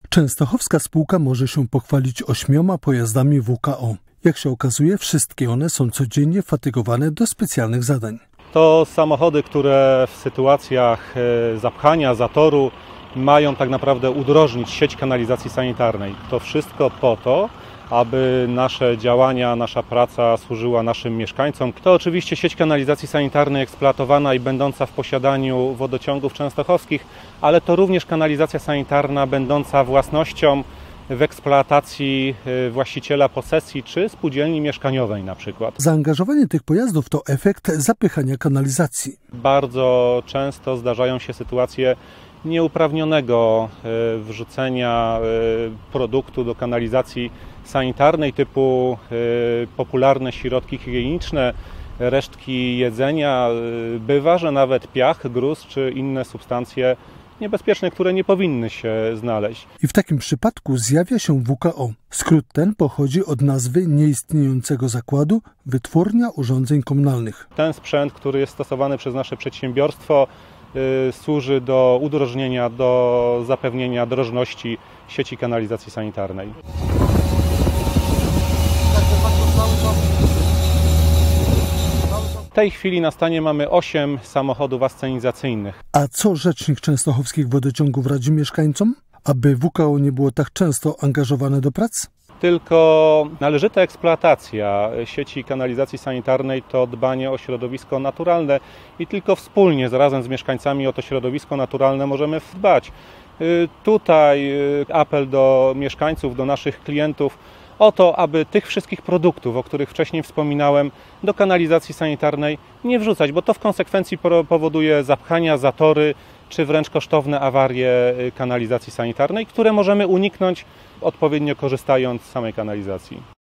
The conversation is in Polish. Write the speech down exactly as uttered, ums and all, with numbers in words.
Częstochowska spółka może się pochwalić ośmioma pojazdami W K O. Jak się okazuje, wszystkie one są codziennie fatygowane do specjalnych zadań. To samochody, które w sytuacjach zapchania, zatoru mają tak naprawdę udrożnić sieć kanalizacji sanitarnej. To wszystko po to, aby nasze działania, nasza praca służyła naszym mieszkańcom. To oczywiście sieć kanalizacji sanitarnej eksploatowana i będąca w posiadaniu wodociągów częstochowskich, ale to również kanalizacja sanitarna będąca własnością w eksploatacji właściciela posesji czy spółdzielni mieszkaniowej na przykład. Zaangażowanie tych pojazdów to efekt zapychania kanalizacji. Bardzo często zdarzają się sytuacje nieuprawnionego wrzucenia produktu do kanalizacji sanitarnej typu popularne środki higieniczne, resztki jedzenia. Bywa, że nawet piach, gruz czy inne substancje niebezpieczne, które nie powinny się znaleźć. I w takim przypadku zjawia się W K O. Skrót ten pochodzi od nazwy nieistniejącego zakładu Wytwórnia Urządzeń Komunalnych. Ten sprzęt, który jest stosowany przez nasze przedsiębiorstwo, y, służy do udrożnienia, do zapewnienia drożności sieci kanalizacji sanitarnej. W tej chwili na stanie mamy osiem samochodów ascenizacyjnych. A co rzecznik częstochowskich wodociągów radzi mieszkańcom, aby W K O nie było tak często angażowane do prac? Tylko należyta eksploatacja sieci kanalizacji sanitarnej to dbanie o środowisko naturalne i tylko wspólnie, razem z mieszkańcami o to środowisko naturalne możemy dbać. Tutaj apel do mieszkańców, do naszych klientów o to, aby tych wszystkich produktów, o których wcześniej wspominałem, do kanalizacji sanitarnej nie wrzucać, bo to w konsekwencji powoduje zapchania, zatory, czy wręcz kosztowne awarie kanalizacji sanitarnej, które możemy uniknąć odpowiednio korzystając z samej kanalizacji.